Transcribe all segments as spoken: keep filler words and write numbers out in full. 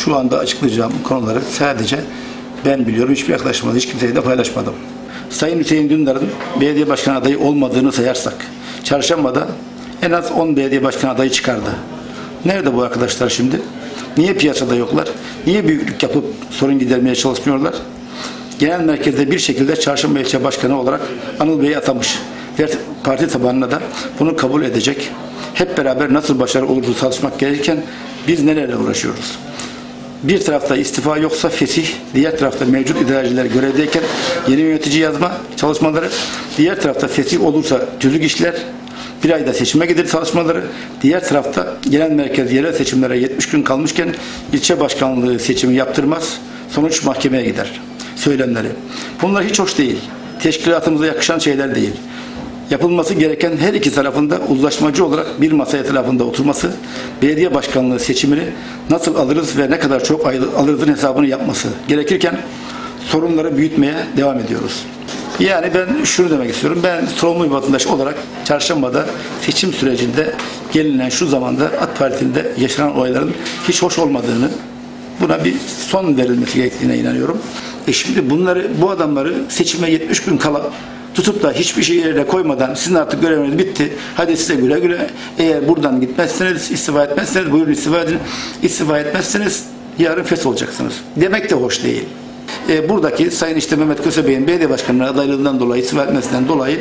şu anda açıklayacağım konuları sadece ben biliyorum. Hiçbir arkadaşımla, hiç kimseyle de paylaşmadım. Sayın Hüseyin Dündar'ın belediye başkan adayı olmadığını sayarsak, çarşambada en az on belediye başkan adayı çıkardı. Nerede bu arkadaşlar şimdi? Niye piyasada yoklar? Niye büyüklük yapıp sorun gidermeye çalışmıyorlar? Genel merkezde bir şekilde Çarşamba ilçe başkanı olarak Anıl Bey'i atamış. Diğer parti tabanına da bunu kabul edecek. Hep beraber nasıl başarı olurdu çalışmak gerekirken biz nelerle uğraşıyoruz? Bir tarafta istifa yoksa fesih, diğer tarafta mevcut idareciler görevdeyken yeni yönetici yazma çalışmaları, diğer tarafta fesih olursa tüzük işler, bir ayda seçime gider çalışmaları, diğer tarafta genel merkez yerel seçimlere yetmiş gün kalmışken ilçe başkanlığı seçimi yaptırmaz, sonuç mahkemeye gider söylemleri. Bunlar hiç hoş değil. Teşkilatımıza yakışan şeyler değil. Yapılması gereken her iki tarafında uzlaşmacı olarak bir masa etrafında oturması, belediye başkanlığı seçimini nasıl alırız ve ne kadar çok alırızın hesabını yapması gerekirken sorunları büyütmeye devam ediyoruz. Yani ben şunu demek istiyorum. Ben sorumlu bir vatandaş olarak Çarşamba'da seçim sürecinde gelinen şu zamanda AK Parti'de yaşanan olayların hiç hoş olmadığını, buna bir son verilmesi gerektiğine inanıyorum. E şimdi bunları, bu adamları seçime yetmiş gün kala tutup da hiçbir şey yerine koymadan sizin artık göreviniz bitti, hadi size güle güle, eğer buradan gitmezseniz, istifa etmezseniz buyurun istifa edin, istifa etmezseniz yarın fes olacaksınız demek de hoş değil. E, buradaki Sayın işte Mehmet Kösebey'in belediye başkanlığı adaylığından dolayı, istifa etmesinden dolayı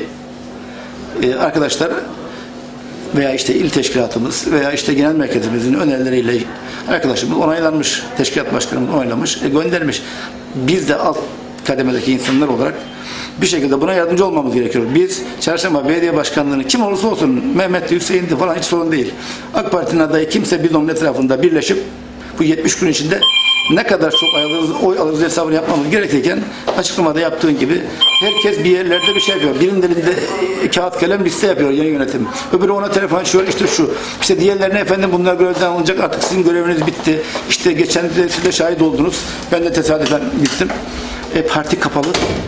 e, arkadaşlar veya işte il teşkilatımız veya işte genel merkezimizin önerileriyle arkadaşımız onaylanmış, teşkilat başkanımız onaylamış, e, göndermiş. Biz de alt kademedeki insanlar olarak bir şekilde buna yardımcı olmamız gerekiyor. Biz Çarşamba Belediye Başkanlığı'nı kim olursa olsun, Mehmet, Hüseyin'di falan hiç sorun değil. AK Parti'nin adayı kimse bir onun etrafında birleşip bu yetmiş gün içinde ne kadar çok oy alırız hesabını yapmamız gerekirken açıklamada yaptığın gibi herkes bir yerlerde bir şey yapıyor. Birinin elinde kağıt kalem liste yapıyor yeni yönetim. Öbürü ona telefon açıyor, işte şu. İşte diğerlerine efendim bunlar görevden alınacak, artık sizin göreviniz bitti. İşte geçen de siz de şahit oldunuz. Ben de tesadüfen gittim. E, parti kapalı.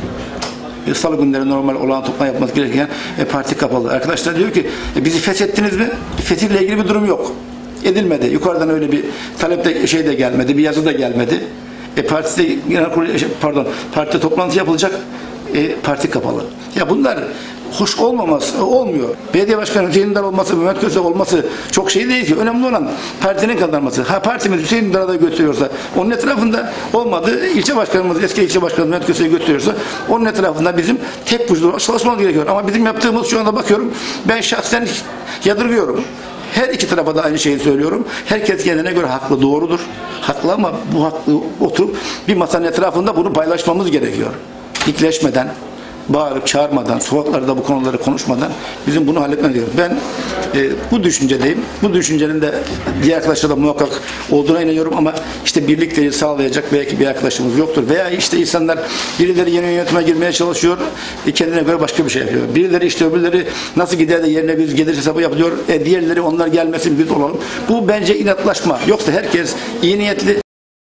E, Salı günleri normal olan toplantı yapması gereken e, parti kapalı. Arkadaşlar diyor ki e, bizi feshettiniz mi? Fethiyle ilgili bir durum yok. Edilmedi. Yukarıdan öyle bir talep de şey de gelmedi, bir yazı da gelmedi. E partide genel kurulu pardon, partide toplantı yapılacak. E, parti kapalı. Ya bunlar hoş olmaması olmuyor. Belediye başkanı Hüseyin Dündar olması, Mehmet Köse olması çok şey değil ki. Önemli olan partinin kazanması. Ha partimiz Hüseyin Dündar'a da götürüyorsa, onun etrafında olmadı. İlçe başkanımız, eski ilçe başkanımız Mehmet Köse'yi götürüyorsa, onun etrafında bizim tek vücudu çalışmamız gerekiyor. Ama bizim yaptığımız şu anda bakıyorum, ben şahsen yadırgıyorum. Her iki tarafa da aynı şeyi söylüyorum. Herkes kendine göre haklı, doğrudur. Haklı ama bu haklı oturup bir masanın etrafında bunu paylaşmamız gerekiyor. Dikleşmeden, bağırıp çağırmadan, sokaklarda bu konuları konuşmadan bizim bunu halletmemiz gerekiyor. Ben e, bu düşüncedeyim. Bu düşüncenin de diğer arkadaşlar da muhakkak olduğuna inanıyorum ama işte birlikteyi sağlayacak belki bir arkadaşımız yoktur. Veya işte insanlar birileri yeni yönetime girmeye çalışıyor, e, kendine göre başka bir şey yapıyor. Birileri işte öbürleri nasıl gider de yerine biz gelir hesabı yapıyor. E, diğerleri onlar gelmesin biz olalım. Bu bence inatlaşma. Yoksa herkes iyi niyetli,